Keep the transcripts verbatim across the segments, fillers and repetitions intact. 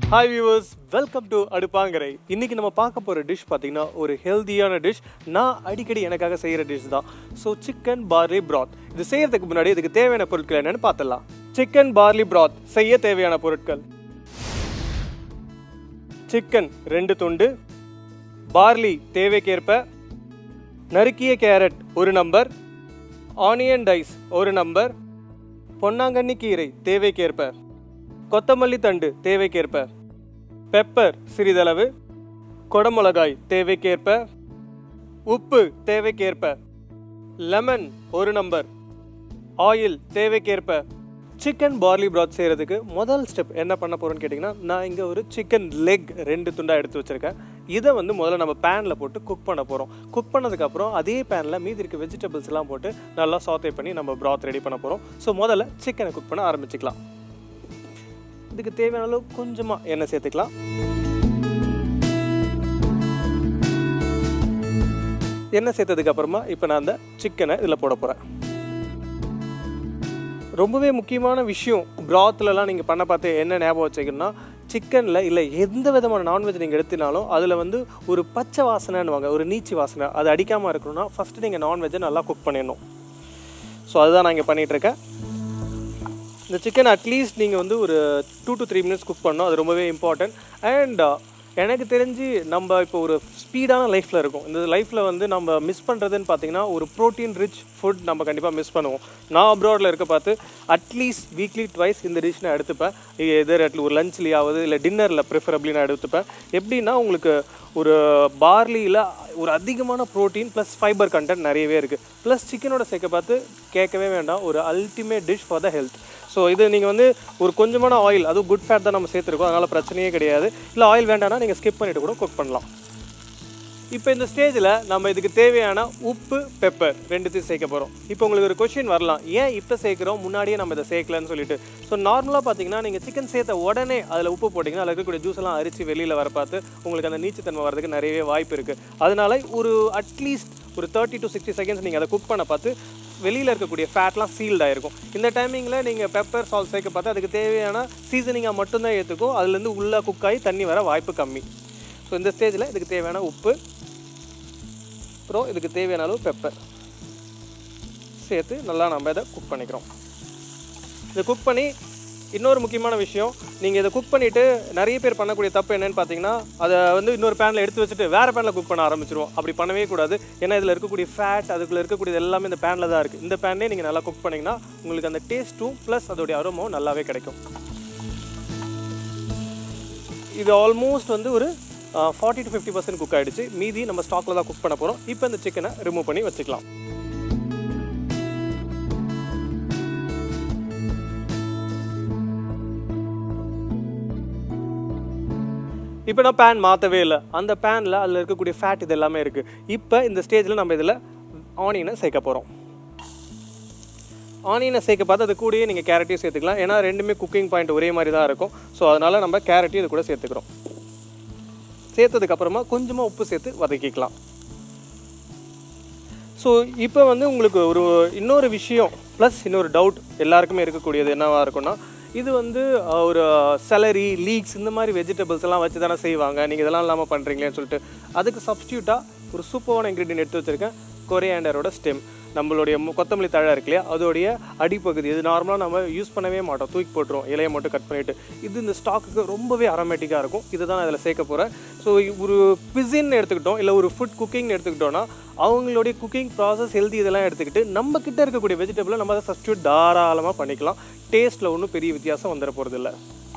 Hi viewers, welcome to அடுப்பாங்கரை. இன்னைக்கு நம்ம பார்க்க போற டிஷ் பாத்தீங்கன்னா ஒரு ஹெல்தியான டிஷ். நான் அடிக்கடி எனக்காக செய்யற டிஷ் தான். So chicken barley broth. இது செய்யறதுக்கு முன்னாடி இதுக்கு தேவையான பொருட்கள் என்னன்னு பார்த்தலாம். சிக்கன் பார்லி broth செய்ய தேவையான பொருட்கள். சிக்கன் ரெண்டு துண்டு, பார்லி தேவைக்கேற்ப, நறுக்கிய கேரட் ஒரு நம்பர், ஆனியன் டைஸ் ஒரு நம்பர், பொன்னாங்கண்ணி கீரை தேவைக்கேற்ப, கொத்தமல்லி தண்டு தேவைக்கேற்ப, பெப்பர் சிறிதளவு, கொடமிளகாய் தேவைக்கேற்ப, உப்பு தேவைக்கேற்ப, லெமன் ஒரு நம்பர், ஆயில் தேவைக்கேற்ப. சிக்கன் பார்லி broth செய்கிறதுக்கு முதல் ஸ்டெப் என்ன பண்ண போகிறோன்னு கேட்டிங்கன்னா, நான் இங்கே ஒரு சிக்கன் லெக் ரெண்டு துண்டாக எடுத்து வச்சுருக்கேன். இதை வந்து முதல்ல நம்ம பேனில் போட்டு குக் பண்ண போகிறோம். குக் பண்ணதுக்கப்புறம் அதே பேனில் மீதி இருக்க வெஜிடபிள்ஸ் எல்லாம் போட்டு நல்லா சாத்தே பண்ணி நம்ம broth ரெடி பண்ண போகிறோம். ஸோ முதல்ல சிக்கனை குக் பண்ண ஆரம்பிச்சுக்கலாம். இதுக்கு தேவையான அளவு கொஞ்சமாக எண்ணெய் சேர்த்துக்கலாம். எண்ணெய் சேர்த்ததுக்கு அப்புறமா இப்போ நான் அந்த சிக்கனை இதில் போட போகிறேன். ரொம்பவே முக்கியமான விஷயம் ப்ராத்லலாம் நீங்கள் பண்ண பார்த்து என்ன ஞாபகம் வச்சுக்கணும்னா, சிக்கனில் இல்லை எந்த விதமான நான்வெஜ் நீங்கள் எடுத்தினாலும் அதில் வந்து ஒரு பச்சை வாசனைன்னுவாங்க, ஒரு நீச்சி வாசனை, அது அடிக்காமல் இருக்கணும்னா ஃபஸ்ட்டு நீங்கள் நான்வெஜ்ஜை நல்லா குக் பண்ணிடணும். ஸோ அதுதான் நான் இங்கே பண்ணிகிட்ருக்கேன். இந்த சிக்கன் அட்லீஸ்ட் நீங்கள் வந்து ஒரு two to three minutes cook பண்ணணும். அது ரொம்பவே இம்பார்ட்டன்ட். அண்ட் எனக்கு தெரிஞ்சு நம்ம இப்போ ஒரு ஸ்பீடான லைஃப்பில் இருக்கும். இந்த லைஃப்பில் வந்து நம்ம மிஸ் பண்ணுறதுன்னு பார்த்தீங்கன்னா ஒரு ப்ரோட்டீன் ரிச் ஃபுட் நம்ம கண்டிப்பாக மிஸ் பண்ணுவோம். நான் அப்ராடில் இருக்க பார்த்து அட்லீஸ்ட் வீக்லி ட்வைஸ் இந்த டிஷ் நான் எடுத்துப்பேன். எதர் அட்லி ஒரு லஞ்ச்லேயாவது இல்லை டின்னரில் ப்ரிஃபரபிளி நான் எடுத்துப்பேன். எப்படின்னா உங்களுக்கு ஒரு பார்லியில் ஒரு அதிகமான ப்ரோட்டீன் ப்ளஸ் ஃபைபர் கண்டென்ட் நிறையவே இருக்குது. ப்ளஸ் சிக்கனோட சேர்க்க பார்த்து கேட்கவே வேண்டாம், ஒரு ultimate dish for the health. So இது நீங்கள் வந்து ஒரு கொஞ்சமான ஆயில், அதுவும் குட் ஃபேட் தான் நம்ம சேர்த்துருக்கோம், அதனால் பிரச்சனையே கிடையாது. இல்லை ஆயில் வேண்டாம்னா நீங்கள் ஸ்கிப் பண்ணிவிட்டு கூட குக் பண்ணலாம். இப்போ இந்த ஸ்டேஜில் நம்ம இதுக்கு தேவையான உப்பு, பெப்பர் ரெண்டுத்தையும் சேர்க்க போகிறோம். இப்போ உங்களுக்கு ஒரு கொஸ்டின் வரலாம், ஏன் இப்போ சேர்க்குறோம் முன்னாடியே நம்ம இதை சேர்க்கலன்னு சொல்லிட்டு. ஸோ நார்மலாக பார்த்தீங்கன்னா நீங்கள் சிக்கன் சேர்த்த உடனே அதில் உப்பு போட்டிங்கன்னா அதில் இருக்கக்கூடிய ஜூஸ் எல்லாம் அரிச்சு வெளியில் வர பார்த்து உங்களுக்கு அந்த நீச்சத்தன்மை வரதுக்கு நிறையவே வாய்ப்பு இருக்குது. அதனால ஒரு அட்லீஸ்ட் ஒரு தேர்ட்டி டு சிக்ஸ்டி செகண்ட்ஸ் நீங்கள் அதை குக் பண்ண பார்த்து வெளியில் இருக்கக்கூடிய ஃபேட்லாம் சீல்ட் ஆகிருக்கும். இந்த டைமிங்கில் நீங்கள் பெப்பர் சால்ட் சேர்க்க பார்த்து அதுக்கு தேவையான சீசனிங்காக மட்டும்தான் ஏற்றுக்கும். அதுலேருந்து உள்ளே குக் ஆகி தண்ணி வர வாய்ப்பு கம்மி. ஸோ இந்த ஸ்டேஜில் இதுக்கு தேவையான உப்பு, அப்புறம் இதுக்கு தேவையான அளவு பெப்பர் சேர்த்து நல்லா நம்ம இதை குக் பண்ணிக்கிறோம். இதை குக் பண்ணி இன்னொரு முக்கியமான விஷயம், நீங்கள் இதை குக் பண்ணிவிட்டு நிறைய பேர் பண்ணக்கூடிய தப்பு என்னென்னு பார்த்தீங்கன்னா, அதை வந்து இன்னொரு பேனில் எடுத்து வச்சுட்டு வேறு பேனில் குக் பண்ண ஆரம்பிச்சிருவோம். அப்படி பண்ணவே கூடாது. ஏன்னா இதில் இருக்கக்கூடிய ஃபேட், அதுக்குள்ளே இருக்கக்கூடியது எல்லாமே இந்த பேனில் தான் இருக்குது. இந்த பேன்லேயே நீங்கள் நல்லா குக் பண்ணிங்கன்னா உங்களுக்கு அந்த டேஸ்ட்டும் ப்ளஸ் அதோடைய அரோமாவும் நல்லாவே கிடைக்கும். இது ஆல்மோஸ்ட் வந்து ஒரு forty to fifty percent cook ஆகிடுச்சு. மீதி நம்ம ஸ்டாக்கில் தான் குக் பண்ண போகிறோம். இப்போ இந்த சிக்கனை ரிமூவ் பண்ணி வச்சுக்கலாம். இப்போ நான் பேன் மாற்றவே இல்லை. அந்த பேனில் அதில் இருக்கக்கூடிய ஃபேட் இது எல்லாமே இருக்குது. இப்போ இந்த ஸ்டேஜில் நம்ம இதில் ஆனியனை சேர்க்க போகிறோம். ஆனியனை சேர்க்க பார்த்து அது கூடயே நீங்கள் கேரட்டையும் சேர்த்துக்கலாம். ஏன்னா ரெண்டுமே குக்கிங் பாயிண்ட் ஒரே மாதிரி தான் இருக்கும். ஸோ அதனால் நம்ம கேரட்டையும் இது கூட சேர்த்துக்கிறோம். சேர்த்ததுக்கப்புறமா கொஞ்சமாக உப்பு சேர்த்து வதக்கிக்கலாம். ஸோ இப்போ வந்து உங்களுக்கு ஒரு இன்னொரு விஷயம் ப்ளஸ் இன்னொரு டவுட் எல்லாருக்குமே இருக்கக்கூடியது என்னவாக இருக்குன்னா, இது வந்து ஒரு செலரி, லீக்ஸ் இந்த மாதிரி வெஜிடபிள்ஸ் எல்லாம் வச்சு தானே செய்வாங்க, நீங்கள் இதெல்லாம் இல்லாமல் பண்ணுறீங்களேன்னு சொல்லிட்டு அதுக்கு சப்ஸ்டியூட்டாக ஒரு சூப்பரான இன்க்ரீடியன்ட் எடுத்து வச்சுருக்கேன். கொரியாண்டரோட ஸ்டெம், நம்மளுடைய கொத்தமல்லி தழை இருக்கு இல்லையா, அதோடைய அடிப்பகுதி. இது நார்மலாக நம்ம யூஸ் பண்ணவே மாட்டோம், தூக்கி போட்டுருவோம் இலையை மட்டும் கட் பண்ணிவிட்டு. இது இந்த ஸ்டாக்குக்கு ரொம்பவே அரோமேட்டிக்காக இருக்கும். இதை தான் அதில் சேர்க்க போகிறேன். ஸோ ஒரு பிசின்னு எடுத்துக்கிட்டோம், இல்லை ஒரு ஃபுட் குக்கிங்னு எடுத்துக்கிட்டோன்னா அவங்களுடைய குக்கிங் ப்ராசஸ், ஹெல்தி இதெல்லாம் எடுத்துக்கிட்டு நம்ம கிட்ட இருக்கக்கூடிய வெஜிடபிளை நம்ம அதை சப்ஸ்டியூட் தாராளமாக பண்ணிக்கலாம். டேஸ்ட்டில் ஒன்றும் பெரிய வித்தியாசம் வந்துட போகிறதில்ல.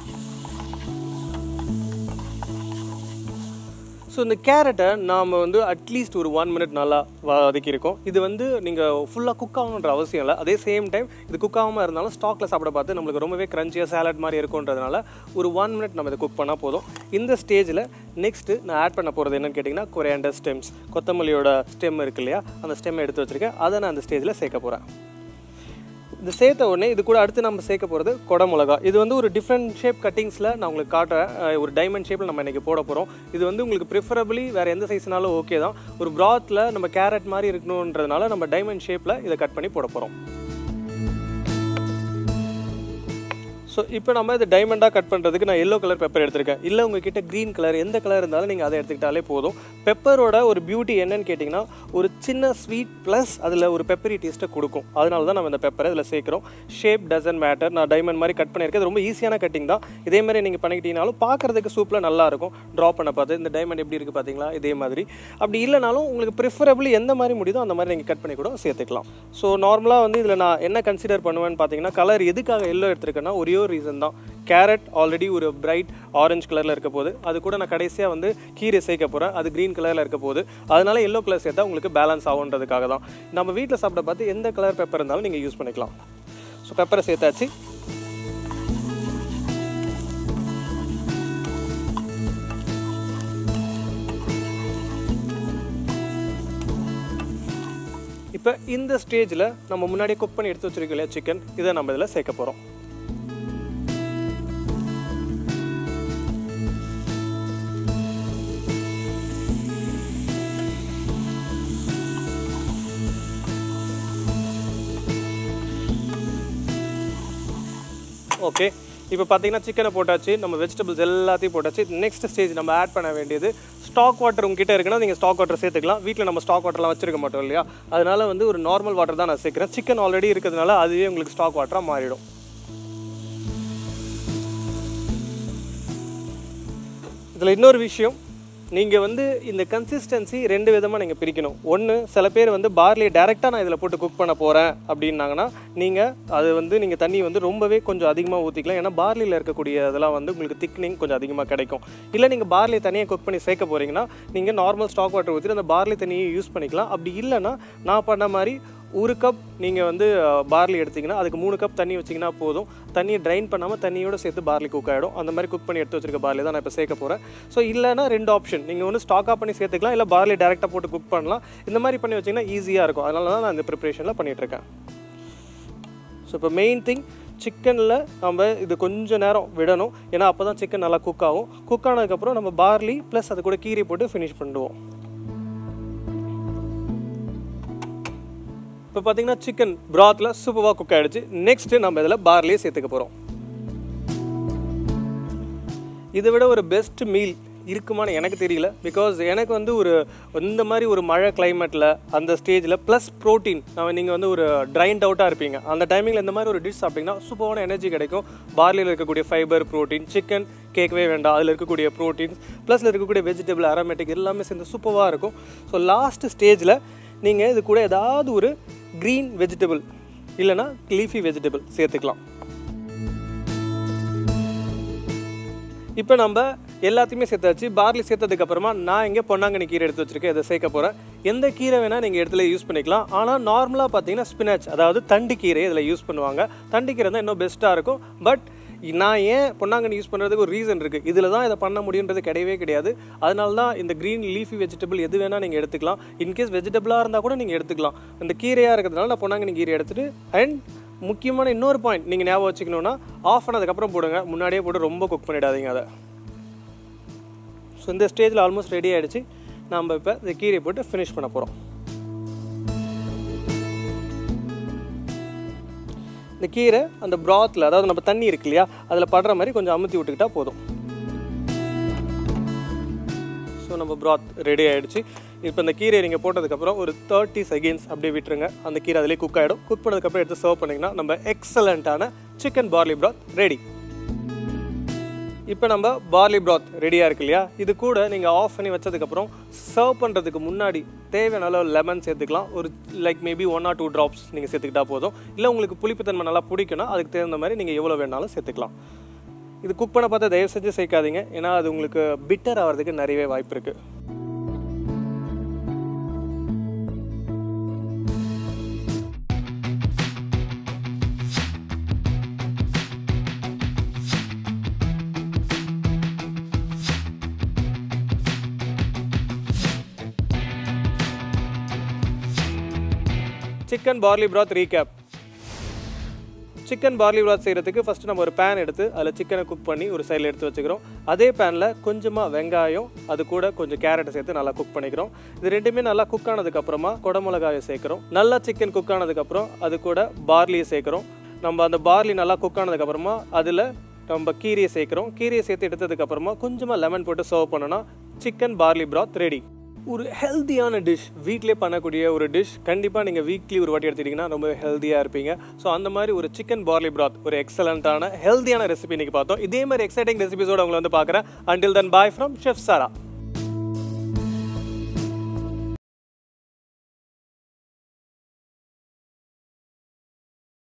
ஸோ இந்த கேரட்டை நாம் வந்து அட்லீஸ்ட் ஒரு ஒன் மினிட் நல்லா வதக்கியிருக்கோம். இது வந்து நீங்கள் ஃபுல்லாக குக் ஆகணுன்ற அவசியம் இல்லை. அதே சேம் டைம் இது குக் ஆகாமல் இருந்தாலும் ஸ்டாக்கில் சாப்பிட பார்த்து நம்மளுக்கு ரொம்பவே க்ரன்ச்சியாக சாலட் மாதிரி இருக்குன்றதுனால ஒரு ஒன் மினிட் நம்ம இதை குக் பண்ணால் போதும். இந்த ஸ்டேஜில் நெக்ஸ்ட்டு நான் ஆட் பண்ண போகிறது என்னென்னு கேட்டிங்கன்னா, கொரியாண்டர் ஸ்டெம்ஸ், கொத்தமல்லியோட ஸ்டெம் இருக்கு இல்லையா, அந்த ஸ்டெம்மை எடுத்து வச்சுருக்கேன். அதை நான் அந்த ஸ்டேஜில் சேர்க்க போகிறேன். இது சேர்த்த உடனே இது கூட அடுத்து நம்ம சேர்க்க போகிறது கொடமிளகா. இது வந்து ஒரு டிஃப்ரெண்ட் ஷேப் கட்டிங்ஸில் நான் உங்களுக்கு காட்டுறேன். ஒரு டைமண்ட் ஷேப்பில் நம்ம இன்றைக்கி போட போகிறோம். இது வந்து உங்களுக்கு ப்ரிஃபரபிளி வேறு எந்த சைஸ்னாலும் ஓகே தான். ஒரு ப்ராத்தில் நம்ம கேரட் மாதிரி இருக்கணுன்றதுனால நம்ம டைமண்ட் ஷேப்பில் இதை கட் பண்ணி போட போகிறோம். ஸோ இப்போ நம்ம இது டைமண்டாக கட் பண்ணுறதுக்கு நான் எல்லோ கலர் பெப்பர் எடுத்திருக்கேன். இல்லை உங்ககிட்ட க்ரீன் கலர் எந்த கலர் இருந்தாலும் நீங்கள் அதை எடுத்துக்கிட்டாலே போதும். பெப்பரோட ஒரு பியூட்டி என்னன்னு கேட்டிங்கன்னா ஒரு சின்ன ஸ்வீட் ப்ளஸ் அதில் ஒரு பெப்பரி டேஸ்ட்டை கொடுக்கும். அதனால தான் நம்ம இந்த பெப்பரை இதில் சேர்க்குறோம். Shape doesn't matter. நான் டைமண்ட் மாதிரி கட் பண்ணியிருக்கேன். அது ரொம்ப ஈஸியான கட்டிங் தான். இதே மாதிரி நீங்கள் பண்ணிக்கிட்டீங்கனாலும் பார்க்குறதுக்கு சூப்பராக நல்லாயிருக்கும். ட்ரா பண்ண பார்த்து இந்த டைமண்ட் எப்படி இருக்குது பார்த்தீங்களா, இதே மாதிரி. அப்படி இல்லைனாலும் உங்களுக்கு ப்ரிஃபரபிள் எந்த மாதிரி முடியுதோ அந்த மாதிரி நீங்கள் கட் பண்ணி கூட சேர்த்துக்கலாம். ஸோ நார்மலாக வந்து இதில் நான் என்ன கன்சிடர் பண்ணுவேன்னு பார்த்தீங்கன்னா, கலர் எதுக்காக எல்லோ எடுத்துருக்கேன்னா ஒரே ஒரு ரீசன் தான். கேரட் ஆல்ரெடி ஒரு பிரைட் ஆரஞ்சு கலரில் இருக்க போது, அது கூட நான் கடைசியாக வந்து கீரை சேர்க்க போகிறேன், அது க்ரீன் கலரில் இருக்க போது. அதனால எல்லோ கலர் சேர்த்தா உங்களுக்கு பேலன்ஸ் ஆகுன்றதுக்காக தான். நம்ம வீட்டில் சாப்பிட பார்த்து எந்த கலர் பெப்பர் இருந்தாலும் நீங்கள் யூஸ் பண்ணிக்கலாம். ஸோ பெப்பரை சேர்த்தாச்சு. இப்போ இந்த ஸ்டேஜில் நம்ம முன்னாடியே குக் பண்ணி எடுத்து வச்சிருக்கோம் இல்லையா சிக்கன், இதை நம்ம இதில் சேர்க்க போகிறோம். ஓகே, இப்போ பார்த்தீங்கன்னா சிக்கனை போட்டாச்சு, நம்ம வெஜிடபிள்ஸ் எல்லாத்தையும் போட்டாச்சு. நெக்ஸ்ட் ஸ்டேஜ் நம்ம ஆட் பண்ண வேண்டியது ஸ்டாக் வாட்டர். உங்ககிட்ட இருக்குன்னா நீங்கள் ஸ்டாக் வாட்டர் சேர்த்துக்கலாம். வீட்டில் நம்ம ஸ்டாக் வாட்டர்லாம் வச்சிருக்க மாட்டோம் இல்லையா, அதனால வந்து ஒரு நார்மல் வாட்டர் தான் நான் சேர்க்குறேன். சிக்கன் ஆல்ரெடி இருக்கிறதுனால அதுவே உங்களுக்கு ஸ்டாக் வாட்டராக மாறிடும். இதில் இன்னொரு விஷயம், நீங்கள் வந்து இந்த கன்சிஸ்டன்சி ரெண்டு விதமாக நீங்கள் பிரிக்கணும். ஒன்று, சில பேர் வந்து பார்லியை டேரெக்டாக நான் இதில் போட்டு குக் பண்ண போகிறேன் அப்படின்னாங்கன்னா நீங்கள் அது வந்து நீங்கள் தண்ணி வந்து ரொம்பவே கொஞ்சம் அதிகமாக ஊற்றிக்கலாம். ஏன்னா பார்லியில் இருக்கக்கூடிய இதெல்லாம் வந்து உங்களுக்கு திக்னிங் கொஞ்சம் அதிகமாக கிடைக்கும். இல்லை நீங்கள் பார்லி தனியாக குக் பண்ணி சேர்க்க போகிறீங்கன்னா நீங்கள் நார்மல் ஸ்டாக் வாட்டர் ஊற்றிட்டு அந்த பார்லி தண்ணியை யூஸ் பண்ணிக்கலாம். அப்படி இல்லைன்னா நான் பண்ண மாதிரி ஒரு கப் நீங்கள் வந்து பார்லி எடுத்திங்கன்னா அதுக்கு மூணு கப் தண்ணி வச்சிங்கன்னா போதும். தண்ணியை ட்ரைன் பண்ணாமல் தண்ணியோடு சேர்த்து பார்லி குக் ஆகிடும். அந்த மாதிரி குக் பண்ணி எடுத்து வச்சிருக்க பார்லி தான் நான் இப்போ சேர்க்க போகிறேன். ஸோ இல்லைனா ரெண்டு ஆப்ஷன், நீங்கள் வந்து ஸ்டாக்காக பண்ணி சேர்த்துக்கலாம், இல்லை பார்லி டேரெக்டாக போட்டு குக் பண்ணலாம். இந்த மாதிரி பண்ணி வச்சிங்கன்னா ஈஸியாக இருக்கும். அதனால தான் நான் இந்த ப்ரிப்ரேஷனில் பண்ணிகிட்ருக்கேன். ஸோ இப்போ மெயின் திங், சிக்கனில் நம்ம இது கொஞ்சம் நேரம் விடணும். ஏன்னா அப்போ தான் சிக்கன் நல்லா குக் ஆகும். குக் ஆனதுக்கப்புறம் நம்ம பார்லி ப்ளஸ் அது கூட கீரை போட்டு ஃபினிஷ் பண்ணுவோம். இப்போ பார்த்தீங்கன்னா சிக்கன் ப்ராத்தில் சூப்பராக குக் ஆகிடுச்சு. நெக்ஸ்ட்டு நம்ம இதில் பார்லியை சேர்த்துக்க போகிறோம். இதை விட ஒரு பெஸ்ட் மீல் இருக்குமான்னு எனக்கு தெரியல. பிகாஸ் எனக்கு வந்து ஒரு இந்த மாதிரி ஒரு மழை கிளைமேட்டில் அந்த ஸ்டேஜில் ப்ளஸ் ப்ரோட்டீன், நம்ம நீங்கள் வந்து ஒரு ட்ரைன்ட் அவுட்டாக இருப்பீங்க அந்த டைமிங்கில் இந்த மாதிரி ஒரு டிஷ் சாப்பிட்டிங்கன்னா சூப்பரான எனர்ஜி கிடைக்கும். பார்லியில் இருக்கக்கூடிய ஃபைபர், ப்ரோட்டீன், சிக்கன் கேட்கவே வேண்டாம், அதில் இருக்கக்கூடிய ப்ரோட்டீன்ஸ் ப்ளஸில் இருக்கக்கூடிய வெஜிடபிள், அரோமேட்டிக் எல்லாமே சேர்ந்து சூப்பராக இருக்கும். ஸோ லாஸ்ட் ஸ்டேஜில் நீங்கள் இது கூட ஏதாவது ஒரு க்ரீன் வெஜிடபிள் இல்லைனா லீஃபி வெஜிடபிள் சேர்த்துக்கலாம். இப்போ நம்ம எல்லாத்தையுமே சேர்த்தாச்சு. பார்லி சேர்த்ததுக்கப்புறமா நான் இங்கே பொன்னாங்கண்ணி கீரை எடுத்து வச்சுருக்கேன், இதை சேர்க்க போகிறேன். எந்த கீரை வேணால் நீங்கள் இடத்துல யூஸ் பண்ணிக்கலாம். ஆனால் நார்மலாக பார்த்தீங்கன்னா ஸ்பினாச், அதாவது தண்டு கீரை இதில் யூஸ் பண்ணுவாங்க. தண்டு கீரை தான் இன்னும் பெஸ்ட்டாக இருக்கும். பட் நான் ஏன் பொன்னாங்கண்ணி யூஸ் பண்ணுறதுக்கு ஒரு ரீசன் இருக்குது. இதில் தான் இதை பண்ண முடியுன்றது கிடையவே கிடையாது. அதனால தான் இந்த க்ரீன் லீஃபி வெஜிடபிள் எது வேணால் நீங்கள் எடுத்துக்கலாம். இன்கேஸ் வெஜிடபிளாக இருந்தால் கூட நீங்கள் எடுத்துக்கலாம். இந்த கீரையாக இருக்கிறதுனால நான் பொன்னாங்கண்ணி கீரை எடுத்துகிட்டு, அண்ட் முக்கியமான இன்னொரு பாயிண்ட் நீங்கள் ஞாபகம் வச்சுக்கணுன்னா, ஆஃப் பண்ணதுக்கப்புறம் போடுங்க, முன்னாடியே போட்டு ரொம்ப குக் பண்ணிடாதீங்க அதை. ஸோ இந்த ஸ்டேஜில் ஆல்மோஸ்ட் ரெடி ஆகிடுச்சு. நம்ம இப்போ இந்த கீரையை போட்டு ஃபினிஷ் பண்ண போகிறோம். இந்த கீரை அந்த ப்ராத்தில், அதாவது நம்ம தண்ணி இருக்கு இல்லையா, அதில் படுற மாதிரி கொஞ்சம் அமுத்தி விட்டுக்கிட்டா போதும். ஸோ நம்ம ப்ராத் ரெடி ஆகிடுச்சு. இப்போ இந்த கீரையை நீங்கள் போட்டதுக்கப்புறம் ஒரு தேர்ட்டி செகண்ட்ஸ் அப்படியே விட்டுருங்க. அந்த கீரை அதிலே குக் ஆகிடும். குக் பண்ணதுக்கப்புறம் எடுத்து சர்வ் பண்ணிங்கன்னா நம்ம எக்ஸலண்ட்டான சிக்கன் பார்லி ப்ராத் ரெடி. இப்போ நம்ம பார்லி ப்ராத் ரெடியாக இருக்கு இல்லையா, இது கூட நீங்கள் ஆஃப் பண்ணி வச்சதுக்கப்புறம் சர்வ் பண்ணுறதுக்கு முன்னாடி தேவையான அளவு லெமன் சேர்த்துக்கலாம். ஒரு like maybe one or two drops நீங்கள் சேர்த்துக்கிட்டா போதும். இல்லை உங்களுக்கு புளிப்புத்தன்மை நல்லா பிடிக்குன்னா அதுக்கு தகுந்த மாதிரி நீங்கள் எவ்வளோ வேணாலும் சேர்த்துக்கலாம். இது குக் பண்ண பார்த்தா தயவு செஞ்சு சேர்க்காதீங்க, ஏன்னா அது உங்களுக்கு பிட்டர் ஆகிறதுக்கு நிறையவே வாய்ப்பு இருக்குது. Chicken barley broth recap. Chicken barley broth செய்கிறதுக்கு ஃபஸ்ட்டு நம்ம ஒரு பேன் எடுத்து அதில் சிக்கனை குக் பண்ணி ஒரு சைடில் எடுத்து வச்சுக்கிறோம். அதே பேனில் கொஞ்சமாக வெங்காயம், அது கூட கொஞ்சம் கேரட்டை சேர்த்து நல்லா குக் பண்ணிக்கிறோம். இது ரெண்டுமே நல்லா குக் ஆனதுக்கப்புறமா குடமிளகாயை சேர்க்குறோம். நல்லா சிக்கன் குக் ஆனதுக்கப்புறம் அது கூட பார்லியை சேர்க்குறோம். நம்ம அந்த பார்லி நல்லா குக் ஆனதுக்கப்புறமா அதில் நம்ம கீரையை சேர்க்குறோம். கீரையை சேர்த்து எடுத்ததுக்கப்புறமா கொஞ்சமாக லெமன் போட்டு சர்வ் பண்ணோன்னா சிக்கன் பார்லி பிராத் ரெடி. ஒரு ஹெல்த்தியான டிஷ், வீட்டிலே பண்ணக்கூடிய ஒரு டிஷ். கண்டிப்பாக நீங்கள் வீக்லி ஒரு வாட்டி எடுத்துட்டிங்கன்னா ரொம்ப ஹெல்த்தியாக இருப்பீங்க. ஸோ அந்த மாதிரி ஒரு சிக்கன் பார்லி பிராத் ஒரு எக்ஸலண்ட்டான ஹெல்த்தியான ரெசிபி இன்றைக்கி பார்த்தோம். இதே மாதிரி எக்ஸைட்டிங் ரெசிபிஸோடு உங்களை வந்து பார்க்குறேன். Until then bye from chef Sarah.